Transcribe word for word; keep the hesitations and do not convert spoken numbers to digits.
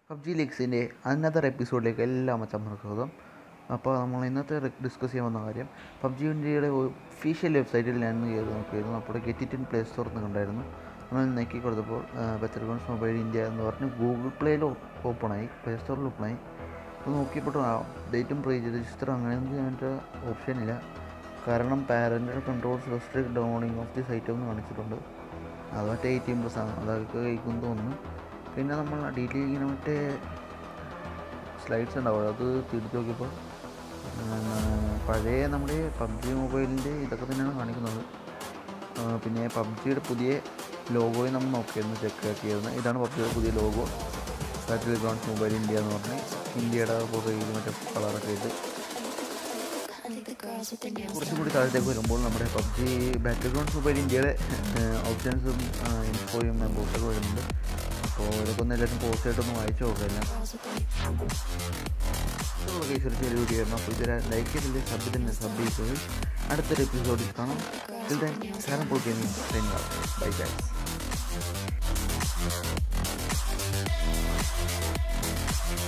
PUBG ലീഗ്സിൻ്റെ another എപ്പിസോഡിലേക്ക് എല്ലാ മച്ചന്മാർക്കും സ്വാഗതം. അപ്പോൾ നമ്മൾ ഇന്നത്തെ ഡിസ്കസ് ചെയ്യാൻ വന്ന കാര്യം പബ്ജി ഇന്ത്യയുടെ ഒഫീഷ്യൽ വെബ്സൈറ്റിൽ ഞാൻ കയറി നോക്കിയിരുന്നു. അപ്പോൾ get it in play store എന്ന് കണ്ടായിരുന്നു. നമ്മൾ നോക്കി കൊടുത്തപ്പോൾ ബാറ്റിൽഗ്രൗണ്ട്സ് മൊബൈൽ ഇന്ത്യ എന്ന് പറഞ്ഞ് ഗൂഗിൾ പ്ലേയിൽ ഓപ്പണായി, പ്ലേ സ്റ്റോറിൽ ഓപ്പണായി. അപ്പോൾ നോക്കിയപ്പോൾ ഡേറ്റും പ്രീ രജിസ്റ്റർ അങ്ങനെയൊന്നും അതിൻ്റെ ഓപ്ഷൻ ഇല്ല. കാരണം parental controls restrict downing of the site എന്ന് കാണിച്ചിട്ടുണ്ട്. അത് മറ്റേ എയ്റ്റീൻ പ്ലസ് ആണ്, അതൊക്കെ കഴിക്കുമെന്ന് തോന്നുന്നു. പിന്നെ നമ്മൾ ഡീറ്റെയിൽ ഇങ്ങനെ മറ്റേ സ്ലൈഡ്സ് ഉണ്ടാവും, അത് തിരിച്ചു നോക്കിയപ്പോൾ പഴയ നമ്മുടെ പബ്ജി മൊബൈലിൻ്റെ ഇതൊക്കെ തന്നെയാണ് കാണിക്കുന്നത്. പിന്നെ പബ്ജിയുടെ പുതിയ ലോഗോയും നമ്മൾ നോക്കിയിരുന്നു, ചെക്ക് ആക്കിയിരുന്നു. ഇതാണ് പബ്ജിയുടെ പുതിയ ലോഗോ, ബാറ്റിൽഗ്രൗണ്ട്സ് മൊബൈൽ ഇന്ത്യ എന്ന് പറഞ്ഞ് ഇന്ത്യയുടെ പുറകിൽ മറ്റേ കളറൊക്കെ ഇട്ട്. കുറച്ചും കൂടി താഴത്തേക്ക് വരുമ്പോൾ നമ്മുടെ പബ്ജി ബാറ്റിൽഗ്രൗണ്ട്സ് മൊബൈൽ ഇന്ത്യയുടെ ഓപ്ഷൻസും ഇൻഫോയും മെമ്പേഴ്സൊക്കെ വരുന്നുണ്ട്. അപ്പോൾ ഇതൊക്കെ ഒന്ന് എല്ലാവരും പോസ്റ്റായിട്ടൊന്ന് വായിച്ചു നോക്കില്ല. കേസരി ചെറിയ വീഡിയോ ആയിരുന്നു. അപ്പോൾ ഇതൊരു ലൈക്ക് ചെയ്തില്ലേ, സബ് തന്നെ സബ് ചെയ്തത്. അടുത്തൊരു എപ്പിസോഡിൽ കാണാം. സാധനം പൊളിക്കുന്നു. Bye bye.